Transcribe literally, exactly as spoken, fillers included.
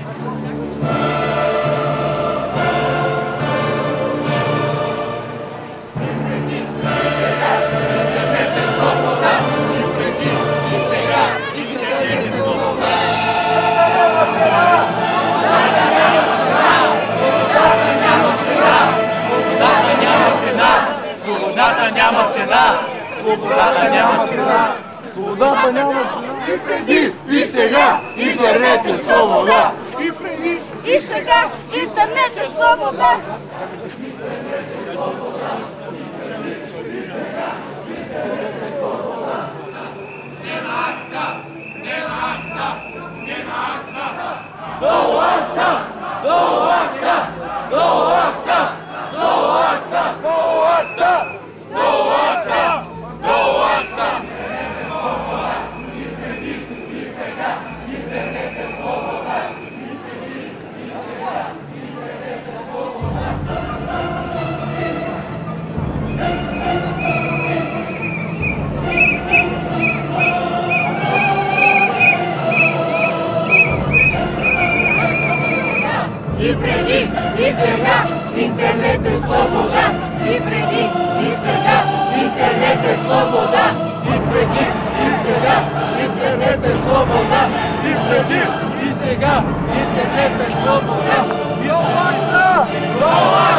Свободата няма цена! Свободата няма цена! Свободата няма цена! И преди, и сега, интернет е свобода! И преди, и сега, интернет е свобода! Долу акта! Долу акта! Долу акта! Долу акта! Долу акта! Долу акта! Долу акта! И преди, и сега, интернет е свобода! И преди, и сега, интернет е свобода! И преди, и сега, интернет е свобода! И преди, и сега, интернет е свобода! Долу акта! Долу акта!